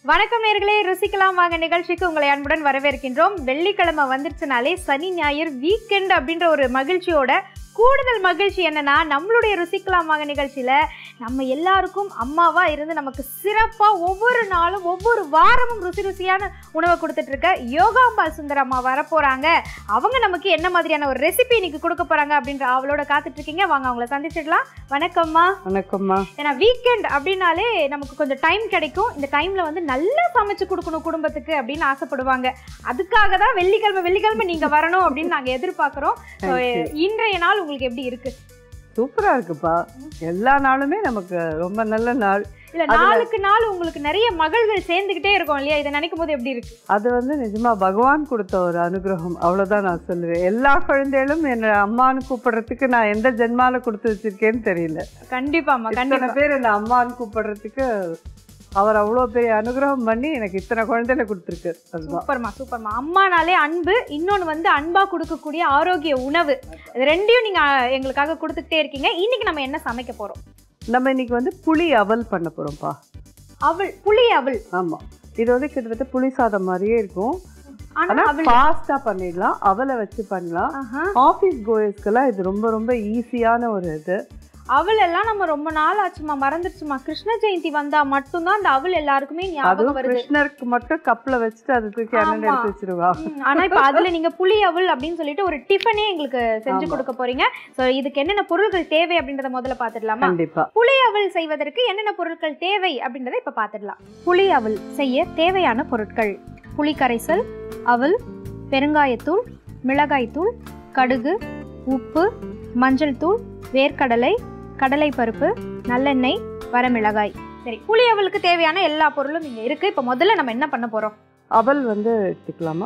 வணக்கம் நேயர்களே, ருசிக்கலாம் வாங்க நிகழ்ச்சிக்கு உங்களை அன்புடன் வரவேற்கின்றோம். வெள்ளிக்கிழமை வந்துருச்சுனாலே சனி ஞாயிறு வீக்கெண்ட் அப்படின்ற ஒரு மகிழ்ச்சியோட கூடுதல் மகிழ்ச்சி என்னன்னா, நம்மளுடைய ருசிக்கலாம் வாங்க நிகழ்ச்சியில நம்ம எல்லாருக்கும் அம்மாவா இருந்து நமக்கு சிறப்பா ஒவ்வொரு நாளும் ஒவ்வொரு வாரமும் ருசியான உணவை கொடுத்துட்டு இருக்க யோகாம்பாள் சுந்தர் அம்மா வரப்போறாங்க. அவங்க நமக்கு என்ன மாதிரியான ஒரு ரெசிபி இன்னைக்கு கொடுக்க போறாங்க அப்படின்ற அவளோட காத்துட்டு இருக்கீங்க. வாங்க அவங்கள சந்திச்சிடலாம். வணக்கம்மா. வணக்கம்மா. ஏன்னா வீக்கெண்ட் அப்படின்னாலே நமக்கு கொஞ்சம் டைம் கிடைக்கும். இந்த டைம்ல வந்து நல்லா சமைச்சு கொடுக்கணும் குடும்பத்துக்கு அப்படின்னு ஆசைப்படுவாங்க. அதுக்காக தான் வெள்ளிக்கிழமை நீங்க வரணும் அப்படின்னு நாங்க எதிர்பார்க்கிறோம். இன்றைய நாள் உங்களுக்கு எப்படி இருக்கு? சூப்பரா இருக்குப்பா. எல்லா நாளுமே நமக்கு ரொம்ப நல்ல நாள். இல்ல, நாளுக்கு நாள் உங்களுக்கு நிறைய மகள்கள் சேர்ந்துகிட்டே இருக்கும் இல்லையா? இதை நினைக்கும் போது எப்படி இருக்கு? அது வந்து நிஜமா பகவான் கொடுத்த ஒரு அனுகிரகம், அவ்வளவுதான் நான் சொல்லுவேன். எல்லா குழந்தைகளும் என்ன அம்மான்னு கூப்பிடுறதுக்கு நான் எந்த ஜென்மால கொடுத்து வச்சிருக்கேன்னு தெரியல. கண்டிப்பாமா, கண்டிப்பா பேர் என்ன அம்மான்னு கூப்பிடுறதுக்கு அவர் அவ்வளோ பெரிய அனுகிரகம் பண்ணி எனக்கு இத்தனை குழந்தைகளை கொடுத்துருக்கு. சூப்பர்மா. அம்மானாலே அன்பு, இன்னொன்று வந்து அன்பா கொடுக்கக்கூடிய ஆரோக்கிய உணவு, இது ரெண்டையும் நீங்க எங்களுக்காக கொடுத்துக்கிட்டே இருக்கீங்க. இன்னைக்கு நம்ம என்ன சமைக்க போறோம்? நம்ம இன்னைக்கு வந்து புளி அவல் பண்ண போறோம்ப்பா. அவல், புளி அவல். ஆமா, இது வந்து கிட்டத்தட்ட புளி சாதம் மாதிரியே இருக்கும். ஆனா ஃபாஸ்டா பண்ணிடலாம், அவலை வச்சு பண்ணலாம். ஆஃபீஸ் கோயர்ஸ்க்கெல்லாம் இது ரொம்ப ரொம்ப ஈஸியான ஒரு இது. அவல் எல்லாம் நம்ம ரொம்ப நாள் ஆச்சுமா, மறந்துடுச்சுமா. கிருஷ்ண ஜெயந்தி வந்தா மட்டும்தான் அந்த அவல் எல்லாருக்குமே ஞாபகம் வருது. கிருஷ்ணருக்கு மட்டும் கப்ல வச்சுட்டு அது தூக்கி அண்ணன் எடுத்து வச்சிருவா. ஆனா இப்ப அதுல நீங்க புளி அவல் அப்படின்னு சொல்லிட்டு ஒரு டிஃபனே எங்களுக்கு செஞ்சு கொடுக்க போறீங்க. சோ இதுக்கு என்னென்ன பொருட்கள் தேவை அப்படின்றத முதல்ல பாத்துடலாமா? கண்டிப்பா. புளி அவல் செய்வதற்கு என்னென்ன பொருட்கள் தேவை அப்படின்றத இப்ப பாத்துடலாம். புளி அவல் செய்ய தேவையான பொருட்கள்: புளி கரைசல், அவல், பெருங்காயத்தூள், மிளகாய்த்தூள், கடுகு, உப்பு, மஞ்சள் தூள், வேர்க்கடலை, கடலை பருப்பு, நல்லெண்ணெய், வரமிளகாய். சரி, புளி அவலுக்கு தேவையான எல்லா பொருளும் இங்க இருக்கு. இப்ப முதல்ல நம்ம என்ன பண்ண போறோம்? அவல் வந்து எடுத்துக்கலாமா?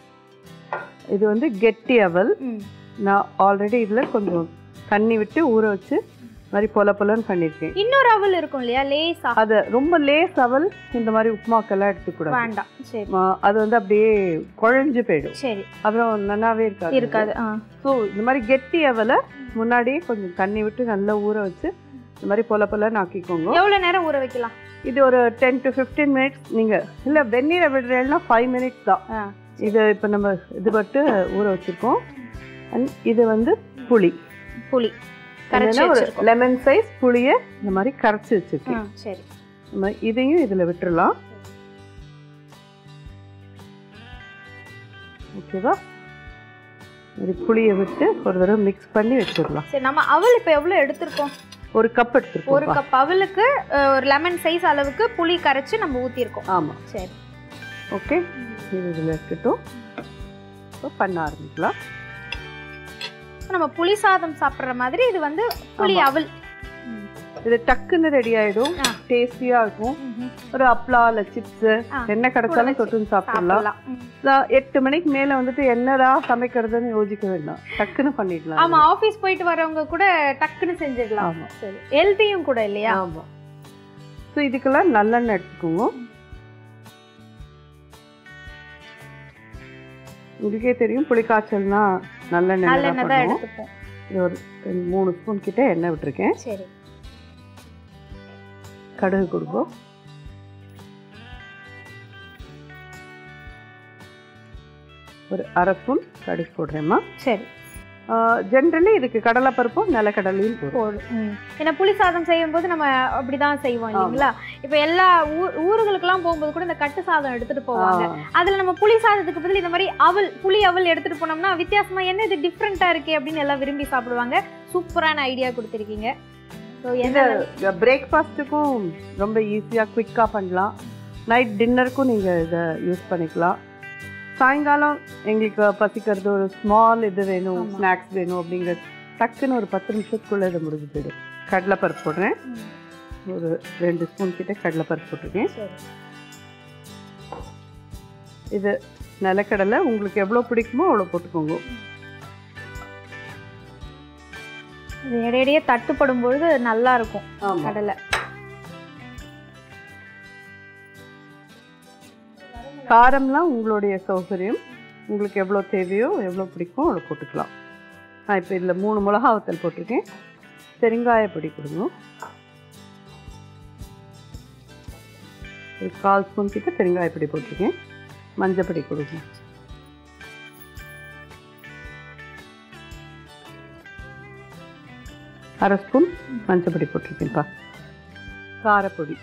இது வந்து கெட்டி அவல். நான் ஆல்ரெடி இதுல கொஞ்சம் தண்ணி விட்டு ஊற வச்சு மாதிரி பொலன்னு பண்ணிருக்கேன். இன்னொரு அவல் இருக்கும் இல்லையா, லேசா? அது ரொம்ப லேஸ் அவல். இந்த மாதிரி உப்புமாக்கெல்லாம் எடுத்துக்கூடாது, வேண்டாம். சரி, அது வந்து அப்படியே குழஞ்சு போயிடும். சரி, அப்புறம் நல்லாவே இருக்காது. ஸோ இந்த மாதிரி கெட்டி அவலை முன்னாடியே கொஞ்சம் தண்ணி விட்டு நல்லா ஊற வச்சு இந்த மாதிரி பொலன்னு ஆக்கிக்கோங்க. எவ்வளவு நேரம் ஊற வைக்கலாம்? இது ஒரு 10 to 15 minutes. நீங்க இல்ல வெந்நீரை விடுறேன்னா 5 minutes தான். இது இப்ப நம்ம இது பட்டு ஊற வச்சிருக்கோம். இது வந்து புளி ஒரு லெமன் சைஸ் புளிய இந்த மாதிரி கரைச்சி வச்சிருக்கேன். சரி, இதையும் இதுல விட்டுறலாம். ஓகேவா? புளியை விட்டு ஒரு தடவை மிக்ஸ் பண்ணி வச்சிடலாம். சரி, நம்ம அவல் இப்ப எவ்வளவு எடுத்திருக்கோம்? ஒரு கப் எடுத்துருக்கோம். ஒரு கப் அவலுக்கு ஒரு லெமன் சைஸ் அளவுக்கு புளி கரைச்சு நம்ம ஊத்தி இருக்கோம். ஆமா, சரி, ஓகே. இது இதுல இருக்கட்டும். பண்ண ஆரம்பிக்கலாம். நம்ம புளி சாதம் சாப்பிடுற மாதிரி இது வந்து புளி அவல். இது டக்குன்னு ரெடி ஆயிடும், டேஸ்டியா இருக்கும். ஒரு அப்பளா இல்ல சிப்ஸ் என்ன கிடைச்சாலும் தொட்டுன்னு சாப்பிடலாம். 8 மணிக்கு மேல வந்துட்டு என்னடா சமைக்கிறதுன்னு யோசிக்க வேண்டாம், டக்குன்னு பண்ணிடலாம். ஆமா, ஆபீஸ் போயிட்டு வரவங்க கூட டக்குன்னு செஞ்சிடலாம். சரி, ஹெல்தியும் கூட இல்லையா? ஆமா. ஸோ இதுக்கெல்லாம் நல்லெண்ணெய் எடுத்துக்கோங்க. உங்களுக்கே தெரியும் புளிக்காய்ச்சல்னா நல்லெண்ணெய் தான் எடுத்துப்போம். இது ஒரு 3 ஸ்பூன் கிட்ட எண்ணெய் விட்டுருக்கேன். சரி, கடுகு கொடுப்போம். ஒரு 1/2 ஸ்பூன் கடுகு போடுறேம்மா. சரி. ஜென்ரலி இதுக்கு கடலை பருப்பும் நிலக்கடலையும் போடும். ஏன்னா புளி சாதம் செய்யும் போது நம்ம அப்படிதான் செய்வோம் இல்லைங்களா? இப்ப எல்லா ஊர்களுக்கெல்லாம் போகும்போது கூட இந்த கட்டு சாதம் எடுத்துட்டு போவாங்க. அதுல நம்ம புளி சாதத்துக்கு பதில் இந்த மாதிரி அவல், புளி அவல் எடுத்துட்டு போனோம்னா வித்தியாசமா என்ன இது டிஃப்ரெண்டா இருக்கே அப்படின்னு எல்லாம் விரும்பி சாப்பிடுவாங்க. சூப்பரான ஐடியா கொடுத்துருக்கீங்க. பிரேக்ஃபாஸ்ட்டுக்கும் ரொம்ப ஈஸியா குவிக்கா பண்ணலாம். நைட் டின்னருக்கும் நீங்க இதை யூஸ் பண்ணிக்கலாம். சாயங்காலம் எங்களுக்கு பசிக்கிறது, ஒரு ஸ்மால் இது வேணும், ஸ்நாக்ஸ் வேணும் அப்படிங்கிறது டக்குன்னு ஒரு 10 நிமிஷத்துக்குள்ள இதை முடிஞ்சு போயிடும். கடலைப்பருப்பு போடுறேன். ஒரு 2 ஸ்பூன் கிட்ட கடலைப்பருப்பு போட்டிருக்கேன். இது நிலக்கடலை உங்களுக்கு எவ்வளோ பிடிக்குமோ அவ்வளோ போட்டுக்கோங்க. இடையிடையே தட்டுப்படும் பொழுது நல்லா இருக்கும் கடலை. காரம்லாம் உங்களுடைய சௌகரியம், உங்களுக்கு எவ்வளோ தேவையோ எவ்வளோ பிடிக்குமோ அவ்வளோ போட்டுக்கலாம். நான் இப்போ இதில் 3 மிளகா வத்தல் போட்டிருக்கேன். பெருங்காய பொடி கொடுங்க. ஒரு 1/4 ஸ்பூன் கிட்ட பெருங்காய பொடி போட்டிருக்கேன். மஞ்சள் பொடி கொடுங்க. அரை ஸ்பூன் மஞ்சள் பொடி போட்டிருக்கேன்ப்பா. காரப்பொடி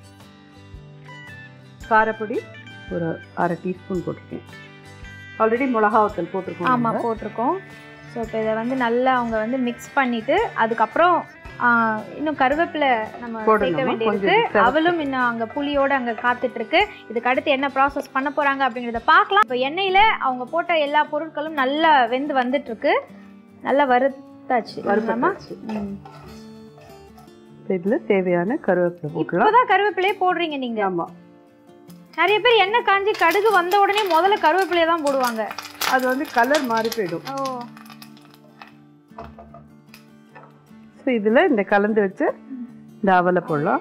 ஒரு அரை டீஸ்பூன் போட்டிருக்கேன். ஆல்ரெடி மிளகா வத்தல் போட்டிருக்கோம். ஆமாம், போட்டிருக்கோம். ஸோ இப்போ இதை வந்து நல்லா அவங்க வந்து மிக்ஸ் பண்ணிவிட்டு அதுக்கப்புறம் இன்னும் கருவேப்பிலை நம்ம சேர்க்க வேண்டியிருக்கு. அவளும் இன்னும் அங்கே புளியோடு அங்கே காத்துட்ருக்கு. இதுக்கு அடுத்து என்ன ப்ராசஸ் பண்ண போகிறாங்க அப்படிங்கிறத பார்க்கலாம். இப்போ எண்ணெயில் அவங்க போட்ட எல்லா பொருட்களும் நல்லா வெந்து வந்துட்டுருக்கு. நல்லா வறுத்தாச்சு. இதில் தேவையான கருவேப்பிலை போட்டுக்கலாம். இப்போதான் கருவேப்பிலையே போடுறீங்க நீங்கள்? ஆமாம். நிறைய பேர் எண்ணெய் காஞ்சி கடுகு வந்த உடனே முதல்ல கருவேப்பிலையை தான் போடுவாங்க. அது வந்து கலர் மாறி போயிடும். ஸோ இதில் இந்த கலந்து வச்சு இந்த அவலை போடலாம்.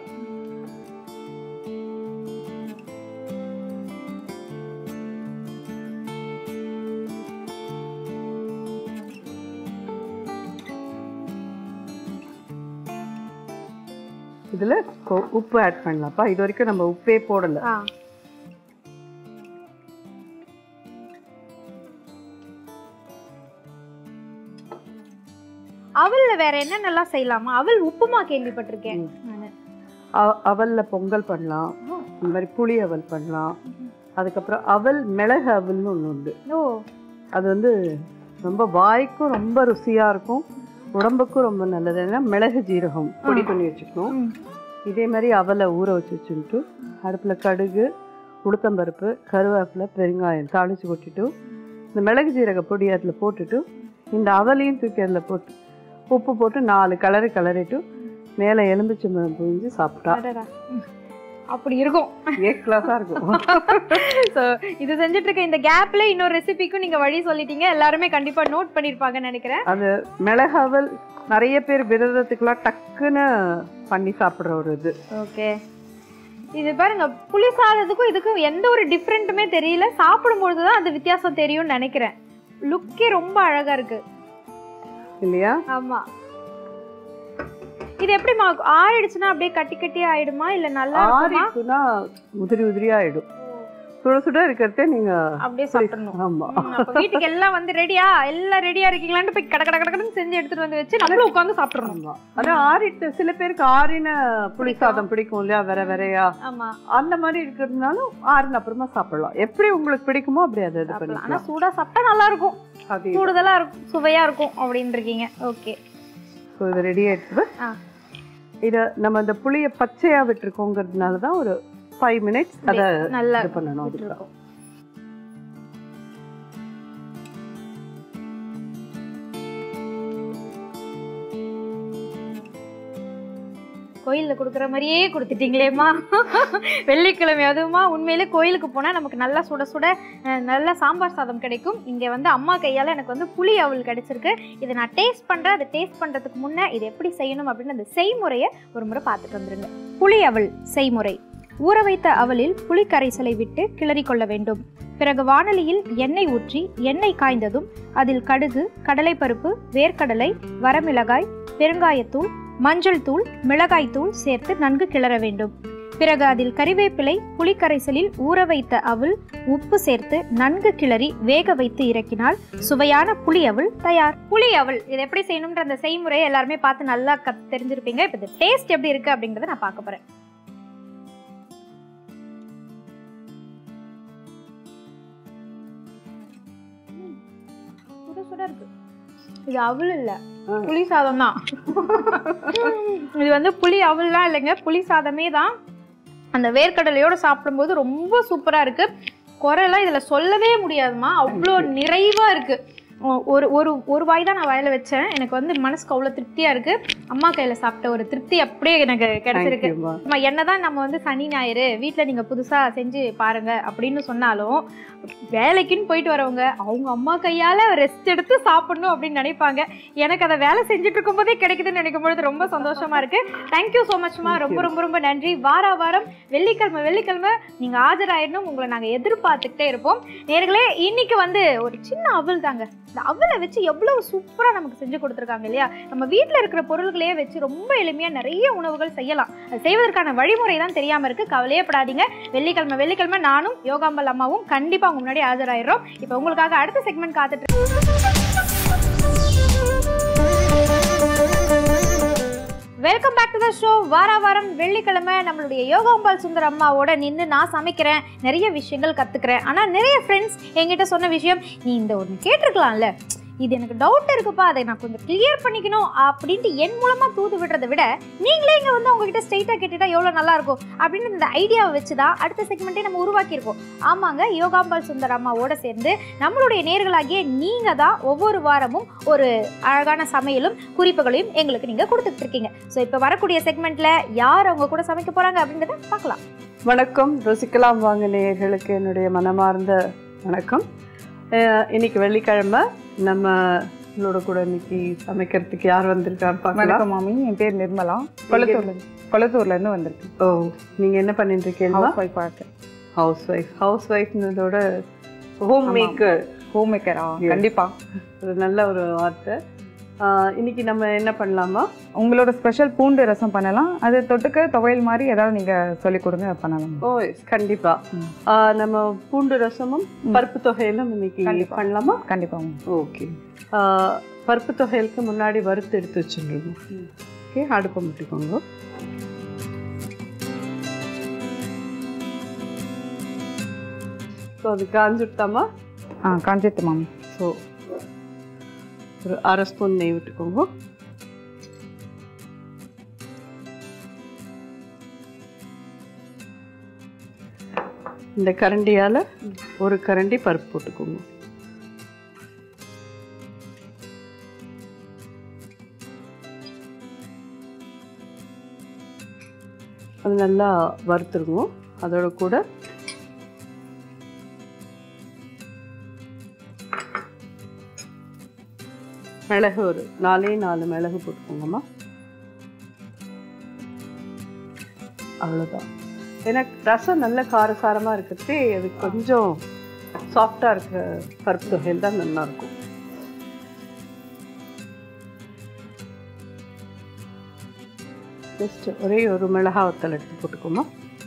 இதில் உப்பு ஆட் பண்ணலாம்ப்பா. இது வரைக்கும் நம்ம உப்பே போடலை. அவல்ல வேற என்னென்னலாம் செய்யலாமா? அவல் உப்புமா கேள்விப்பட்டிருக்கேன். அவல்ல பொங்கல் பண்ணலாம். இந்த மாதிரி புளி அவல் பண்ணலாம். அதுக்கப்புறம் அவல் மிளகு அவல்னு ஒன்று உண்டு. அது வந்து ரொம்ப வாய்க்கும் ரொம்ப ருசியாக இருக்கும், உடம்புக்கும் ரொம்ப நல்லது. ஏன்னா மிளகு ஜீரகம் பொடி பண்ணி வச்சுக்கணும். இதே மாதிரி அவலை ஊற வச்சுட்டு அடுப்பில் கடுகு, உளுத்தம்பருப்பு, கருவேப்பிலை, பெருங்காயம் தாளித்து கொட்டிட்டு இந்த மிளகு ஜீரக பொடி அதில் போட்டுட்டு இந்த அவலையும் தூக்கி அதில் போட்டு உப்பு போட்டு 4 கிளறிட்டு மேலே எலும்பிச்சம்பழம் புழிஞ்சு சாப்பிட்டா அப்படி இருக்கும். கிளாஸாக இருக்கும். ஸோ இது செஞ்சுட்டு இருக்க இந்த கேப்ல இன்னொரு ரெசிபிக்கும் நீங்க வழி சொல்லிட்டீங்க. எல்லாருமே கண்டிப்பா நோட் பண்ணிருப்பாங்கன்னு நினைக்கிறேன். அது மிளகு அவல் நிறைய பேர் விரதத்துக்குலாம் டக்குன்னு பண்ணி சாப்பிட்ற ஒரு இது. ஓகே, இது பாருங்க, புளி சாதத்துக்கும் இதுக்கும் எந்த ஒரு டிஃப்ரெண்ட்டுமே தெரியல. சாப்பிடும்பொழுது தான் அந்த வித்தியாசம் தெரியும்னு நினைக்கிறேன். லுக்கே ரொம்ப அழகா இருக்கு இல்லையா? ஆமா. இது எப்படி ஆறிடுச்சுன்னா அப்படியே கட்டி கட்டி ஆயிடுமா இல்ல நல்லா ஆறிடுச்சுன்னா உதிரி ஆயிடும். சுட சுட இருக்கிறதே நீங்க அப்படியே சாப்பிடணும். ஆமா. வீட்டுக்கு எல்லாம் வந்து எல்லாம் ரெடியா இருக்கீங்களான்னு போய் கடன்னு செஞ்சு எடுத்துட்டு வந்து வச்சு நம்மளும் உட்காந்து சாப்பிடணும். அதான் ஆறிட்டு சில பேருக்கு ஆறின புளி சாதம் பிடிக்கும் இல்லையா, வெறையா. ஆமா, அந்த மாதிரி இருக்கிறதுனாலும் ஆறின அப்புறமா சாப்பிடலாம். எப்படி உங்களுக்கு பிடிக்குமோ அப்படி அதை இது பண்ணலாம். ஆனா சூடா சாப்பிட்டா நல்லா இருக்கும், கூடுதலா இருக்கும், சுவையா இருக்கும் அப்படின்னு இருக்கீங்க. ஓகே, ஸோ இது ரெடி ஆயிடுச்சு. இதை நம்ம இந்த புளியை பச்சையா விட்டுருக்கோங்கிறதுனால தான் ஒரு 5 minutes அதை நல்லா பண்ணணும். அதுக்கு கோயிலில் கொடுக்குற மாதிரியே கொடுத்துட்டீங்களேம்மா. வெள்ளிக்கிழமை அதுவுமா உண்மையிலே கோயிலுக்கு போனால் நமக்கு நல்லா சுட சுட நல்லா சாம்பார் சாதம் கிடைக்கும். இங்கே வந்து அம்மா கையால் எனக்கு வந்து புளி அவல் கிடைச்சிருக்கு. இதை நான் டேஸ்ட் பண்ணுறேன். அதை டேஸ்ட் பண்ணுறதுக்கு முன்னே இது எப்படி செய்யணும் அப்படின்னு அந்த செய்முறையை ஒரு முறை பார்த்துட்டு வந்துருங்க. புளி அவல் செய்முறை: ஊற வைத்த அவலில் புளி கரைசலை விட்டு கிளறி கொள்ள வேண்டும். பிறகு வாணலியில் எண்ணெய் ஊற்றி எண்ணெய் காய்ந்ததும் அதில் கடுகு, கடலைப்பருப்பு, வேர்க்கடலை, வரமிளகாய், பெருங்காயத்தூள், மஞ்சள் தூள், மிளகாய் தூள் சேர்த்து நன்கு கிளற வேண்டும். பிறகு அதில் கறிவேப்பிலை, புளிக்கரைசலில் ஊற வைத்த அவல், உப்பு சேர்த்து நன்கு கிளறி வேக வைத்து இறக்கினால் சுவையான புளி அவல் தயார். புளி அவல் இது எப்படி செய்யணும்ன்ற அந்த செய்முறையை எல்லாருமே பார்த்து நல்லா தெரிஞ்சிருப்பீங்க. இப்போ இந்த டேஸ்ட் எப்படி இருக்கு அப்படிங்கறத நான் பார்க்க போறேன். இது அவல் இல்ல, புளி சாதம் தான். இது வந்து புளி அவல்லாம் இல்லைங்க, புளி சாதமே தான். அந்த வேர்க்கடலையோட சாப்பிடும்போது ரொம்ப சூப்பரா இருக்கு. குறையெல்லாம் இதுல சொல்லவே முடியாதுமா, அவ்வளோ நிறைவா இருக்கு. ஒரு வாய் தான் நான் வாயில வச்சேன். எனக்கு வந்து மனசுக்கு அவ்வளோ திருப்தியா இருக்கு. அம்மா கையில சாப்பிட்ட ஒரு திருப்தி அப்படியே எனக்கு கிடைச்சிருக்கு. என்னதான் நம்ம வந்து சனி ஞாயிறு வீட்டுல நீங்க புதுசா செஞ்சு பாருங்க அப்படின்னு சொன்னாலும் வேலைக்குன்னு போயிட்டு வரவங்க அவங்க அம்மா கையால ரெஸ்ட் எடுத்து சாப்பிடணும் அப்படின்னு நினைப்பாங்க. எனக்கு அதை வேலை செஞ்சுட்டு இருக்கும் போதே கிடைக்குதுன்னு நினைக்கும் பொழுது ரொம்ப சந்தோஷமா இருக்கு. தேங்க்யூ ஸோ மச்மா, ரொம்ப ரொம்ப ரொம்ப நன்றி. வாரம் வெள்ளிக்கிழமை நீங்க ஆஜராயிடணும். உங்களை நாங்க எதிர்பார்த்துக்கிட்டே இருப்போம். நேர்களே, இன்னைக்கு வந்து ஒரு சின்ன அவல் தாங்க, இந்த அவலை வச்சு எவ்வளவு சூப்பராக நமக்கு செஞ்சு கொடுத்துருக்காங்க இல்லையா. நம்ம வீட்டில் இருக்கிற பொருள்களையே வச்சு ரொம்ப எளிமையாக நிறைய உணவுகள் செய்யலாம். அது செய்வதற்கான வழிமுறை தான் தெரியாமல் இருக்குது. கவலையப்படாதீங்க. வெள்ளிக்கிழமை நானும் யோகாம்பாள் அம்மாவும் கண்டிப்பாக உங்க முன்னாடி ஆஜராயிடுறோம். இப்போ உங்களுக்காக அடுத்த செக்மெண்ட் காத்துட்டு welcome back to the show. வாரம் வெள்ளிக்கிழமை நம்மளுடைய யோகாம்பாள் சுந்தர் அம்மாவோட நின்று நான் சமைக்கிறேன், நிறைய விஷயங்கள் கற்றுக்கிறேன். ஆனால் நிறைய ஃப்ரெண்ட்ஸ் என்கிட்ட சொன்ன விஷயம், நீ இந்த ஒன்று கேட்டிருக்கலாம்ல, இது எனக்கு டவுட் இருக்குப்பா, அதை நான் கொஞ்சம் கிளியர் பண்ணிக்கணும் அப்படின்ட்டு என் மூலமாக தூது விடுறதை விட நீங்களே இங்கே வந்து உங்ககிட்ட ஸ்ட்ரெயிட்டாக கேட்டுட்டா எவ்வளோ நல்லாயிருக்கும் அப்படின்னு இந்த ஐடியாவை வச்சு தான் அடுத்த செக்மெண்ட்டே நம்ம உருவாக்கியிருக்கோம். ஆமாங்க, யோகாம்பாள் சுந்தர் அம்மாவோட சேர்ந்து நம்மளுடைய நேர்களாகிய நீங்கள் தான் ஒவ்வொரு வாரமும் ஒரு அழகான சமையலும் குறிப்புகளையும் எங்களுக்கு நீங்கள் கொடுத்துட்ருக்கீங்க. ஸோ இப்போ வரக்கூடிய செக்மெண்ட்டில் யார் அவங்க கூட சமைக்க போகிறாங்க அப்படின்றத பார்க்கலாம். வணக்கம், ருசிக்கலாம் வாங்க நேயர்களுக்கு என்னுடைய மனமார்ந்த வணக்கம். இன்னைக்கு வெள்ளிக்கிழமை நம்மளோட கூட இன்னைக்கு சமைக்கிறதுக்கு யார் வந்திருக்கான்னு பார்க்கலாம். வணக்கம் மாமி, என் பேர் நிர்மலா, கொளத்தூர்லேருந்து வந்திருக்கேன். ஓ, நீங்கள் என்ன பண்ணிட்டு இருக்கீங்க? ஹவுஸ் ஒய்ஃப்னதோட ஹோம் மேக்கரா? கண்டிப்பாக ஒரு நல்ல ஒரு வார்த்தை. இன்னைக்கு நம்ம என்ன பண்ணலாமா? உங்களோட ஸ்பெஷல் பூண்டு ரசம் பண்ணலாம். அது தொட்டுக்க துவையல் மாதிரி ஏதாவது நீங்கள் சொல்லிக் கொடுங்க, பண்ணலாம். ஓ கண்டிப்பாக. நம்ம பூண்டு ரசமும் பருப்பு தொகையிலும் இன்னைக்கு பண்ணலாமா? கண்டிப்பாக. ஓகே, பருப்பு தொகையலுக்கு முன்னாடி வறுத்து எடுத்து வச்சுருக்கோம். ஓகே, அடுப்பை முட்டிக்கோங்க. ஸோ அது காஞ்சுட்டாமா? காஞ்சிட்டு மாமி. ஸோ ஒரு அரை ஸ்பூன் நெய் விட்டுக்கோங்க. இந்த கரண்டியால் ஒரு கரண்டி பருப்பு போட்டுக்கோங்க. அது நல்லா வறுத்துருவோம். அதோட கூட மிளகு ஒரு 4 மிளகு போட்டுக்கோங்கம்மா. அவ்வளோதான். ஏன்னா ரசம் நல்ல காரசாரமாக இருக்கிறது, அது கொஞ்சம் சாஃப்டாக இருக்கிற பருப்பு தொகையில் தான் நல்லாயிருக்கும். ஜஸ்ட் ஒரே ஒரு மிளகா வத்தல் எடுத்து போட்டுக்கோமா.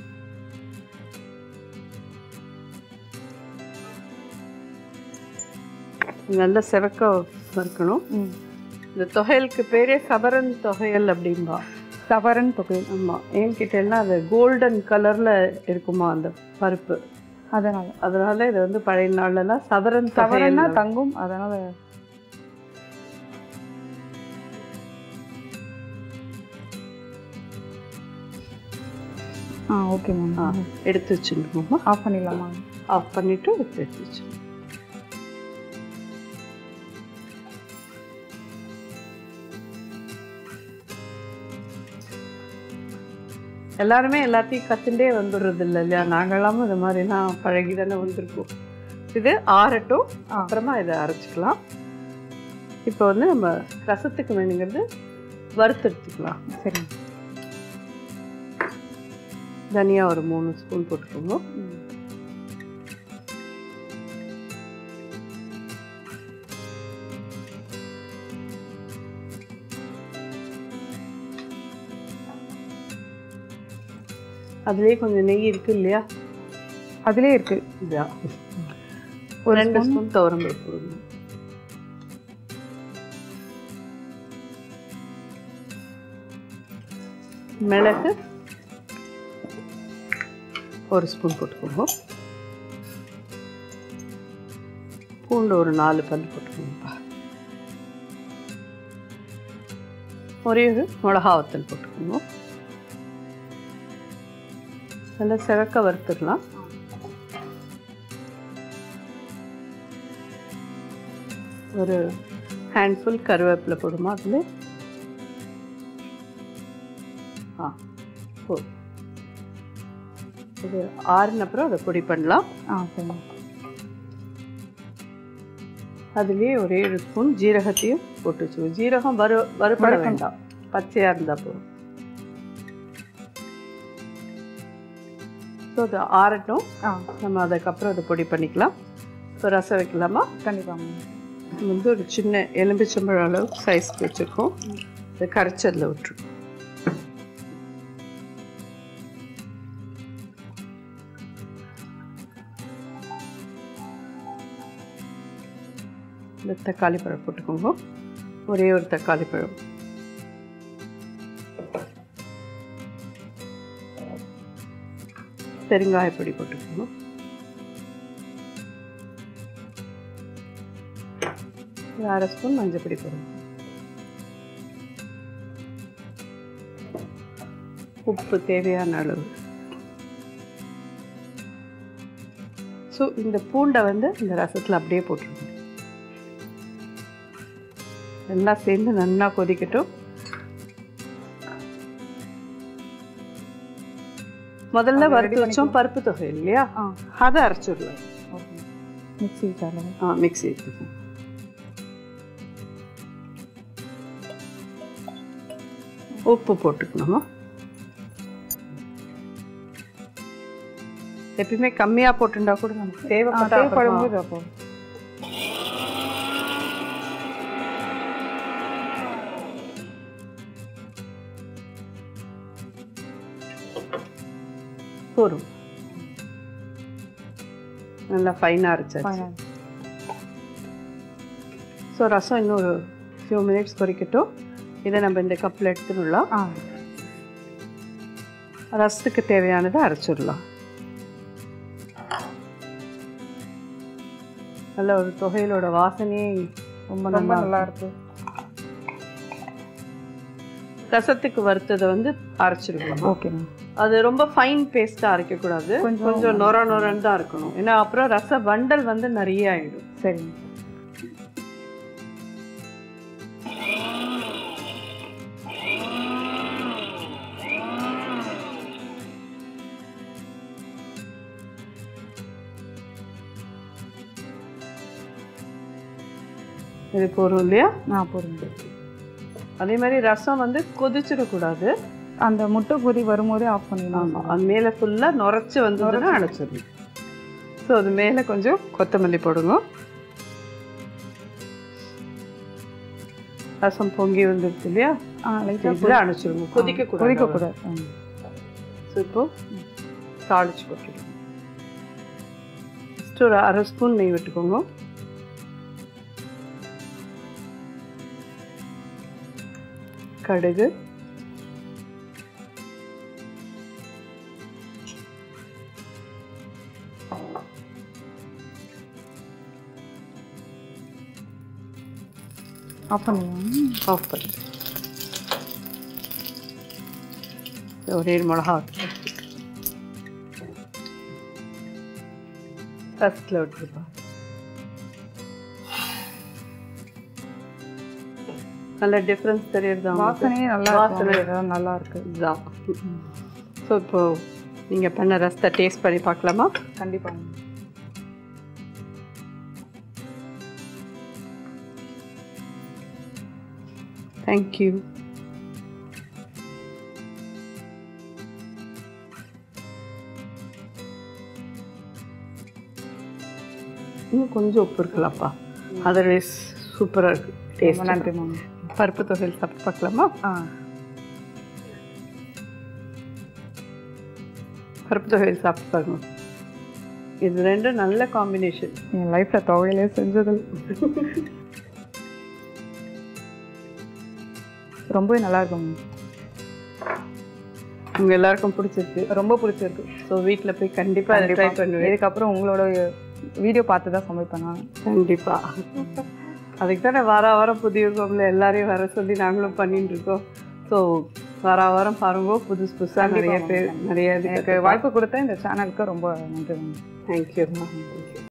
நல்லா செவக்க வறுக்கணும். இந்த தொகையலுக்கு பேரே சவரன் தொகையல் அப்படின்பா. சவரன் தொகையல். ஆமாம், ஏன்னு கேட்டேன்னா அது கோல்டன் கலரில் இருக்குமா அந்த பருப்பு, அதனால இதை வந்து பழைய நாள்லாம் சவரன்னா தங்கும். அதனால ஓகே மேம். எடுத்து வச்சுருக்கோம்மா. ஆஃப் பண்ணிடலாமா? ஆஃப் பண்ணிவிட்டு எடுத்து வச்சு எல்லாருமே எல்லாத்தையும் கற்றுண்டே வந்துடுறது இல்லை இல்லையா? நாங்களாமும் இது மாதிரிலாம் பழகி தானே வந்திருக்கோம். இது ஆறட்டும், அப்புறமா இதை அரைச்சிக்கலாம். இப்போ வந்து நம்ம ரசத்துக்கு வேணுங்கிறது வறுத்து எடுத்துக்கலாம். சரி. தனியா ஒரு 3 ஸ்பூன் போட்டுக்கோங்க. அதுலேயே கொஞ்சம் நெய் இருக்கு இல்லையா? அதுலேயே இருக்கு. ஒரு 2 ஸ்பூன் துவரம்பருப்பு போடுங்க. மிளகு 1 ஸ்பூன் போட்டுக்கோங்க. பூண்டு ஒரு 4 பல் போட்டுக்கோங்கப்பா. ஒரே ஒரு மிளகா வத்தல் போட்டுக்கோங்க. நல்லா சிவக்க வறுத்துடலாம். ஒரு ஹேண்ட்ஃபுல் கருவேப்பிலை போடுமா அதில். போதும். இது ஆறுன அப்புறம் அதை பொடி பண்ணலாம். சரி. அதுலேயே ஒரு 7 ஸ்பூன் ஜீரகத்தையும் போட்டு வச்சுக்கோ. ஜீரகம் வறுபட வேண்டாம், பச்சையாக இருந்தால் போதும். ஸோ அது ஆறட்டும், நம்ம அதுக்கப்புறம் அதை பொடி பண்ணிக்கலாம். ஸோ ரசம் வைக்கலாமா? கண்டிப்பாக. வந்து ஒரு சின்ன எலும்பிச்சம்பழம் அளவு சைஸ்க்கு வச்சுருக்கோம். இதை கரைச்சி அதில் விட்டுருக்கோம். இந்த தக்காளி பழம் போட்டுக்கோங்க. ஒரே ஒரு தக்காளி பழம். பெருங்காயப்பொடி போட்டுக்கோங்க. ஒரு 1/2 ஸ்பூன் மஞ்சள் பொடி போடுங்க. உப்பு தேவையான அளவு. ஸோ இந்த பூண்டை வந்து இந்த ரசத்தில் அப்படியே போட்டுருங்க. எல்லாம் சேர்ந்து நல்லா கொதிக்கட்டும். முதல்ல வறுத்து வச்சோம் பருப்பு தொகை இல்லையா, அதை அரைச்சிடலாம். Mixie mixie. உப்பு போட்டுக்கணும். எப்பயுமே கம்மியாக போட்டுட்டா கூட நமக்கு தேவைப்படும்போது அப்போ போரும். நல்லா ஃபைனாக அரைச்சாச்சு. ஸோ ரசம் இன்னும் ஒரு ஃபியூ மினிட்ஸ் கொதிக்கட்டும். இதை நம்ம இந்த கப்பில் எடுத்துடலாம். ரசத்துக்கு தேவையானதை அரைச்சிடலாம். நல்ல ஒரு தொகையிலோட வாசனையே ரொம்ப நல்லா இருக்கு. ரசத்துக்கு வறுத்ததை வந்து அரைச்சிருக்கோம். ஓகே. அது ரொம்ப ஃபைன் பேஸ்ட்டாக அரைக்கக்கூடாது, கொஞ்சம் நொரன்னு தான் இருக்கணும். ஏன்னா அப்புறம் ரச வண்டல் வந்து நிறைய ஆகிடும். சரி. இது போதும் இல்லையா? போதும். அதே மாதிரி ரசம் வந்து கொதிச்சிடக்கூடாது. அந்த முட்டை கொதி வரும்போதே ஆஃப் பண்ணிடலாம். அது மேலே ஃபுல்லாக நுரைச்சி வந்ததுன்னா அடைச்சிடணும். ஸோ அது மேலே கொஞ்சம் கொத்தமல்லி போடுங்க. ரசம் பொங்கி வந்துடுச்சு இல்லையா, அணைச்சிருங்க. கொதிக்கக்கூடாது. ஸோ இப்போ தாளிச்சு போட்டுடுங்க. ஃபஸ்ட்டு ஒரு 1/2 ஸ்பூன் நெய் விட்டுக்கோங்க. கடுகு, ஆஃப் பண்ணி ஒரே மிளகா ஃபஸ்ட்டில் விட்டுருப்பா. நல்ல டிஃப்ரென்ஸ் தெரியுது. வாசனையே நல்லா இருக்கு. இதுதான். ஸோ இப்போ நீங்கள் பண்ண ரசத்தை டேஸ்ட் பண்ணி பார்க்கலாமா? கண்டிப்பாக. தேங்க்யூ. இன்னும் கொஞ்சம் உப்பு இருக்கலாம்ப்பா, அதர்வைஸ் சூப்பராக இருக்குது டேஸ்ட். நன்றி மேம். பருப்பு தொகையில் சாப்பிட்டு பார்க்கலாமா? பருப்பு தொகையில் சாப்பிட்டு பாருங்க. இது ரெண்டும் நல்ல காம்பினேஷன். என் லைஃப்பில் துவையிலே செஞ்சது ரொம்பவே நல்லா இருக்கும். உங்கள் எல்லாருக்கும் பிடிச்சிருக்கு, ரொம்ப பிடிச்சிருக்கு. ஸோ வீட்டில் போய் கண்டிப்பாக ட்ரை பண்ணுவேன். இதுக்கப்புறம் உங்களோட வீடியோ பார்த்து தான் சமைப்பேன் நான். கண்டிப்பாக. அதுக்கு தானே வாரம் புதியுகம்ல எல்லாரையும் வர சொல்லி நாங்களும் பண்ணிட்டு இருக்கோம். ஸோ வாரம் பாருங்க, புதுசாக நிறைய பேர் நிறைய எனக்கு வாய்ப்பு கொடுத்த இந்த சேனலுக்கு ரொம்ப நன்றி. தேங்க்யூ.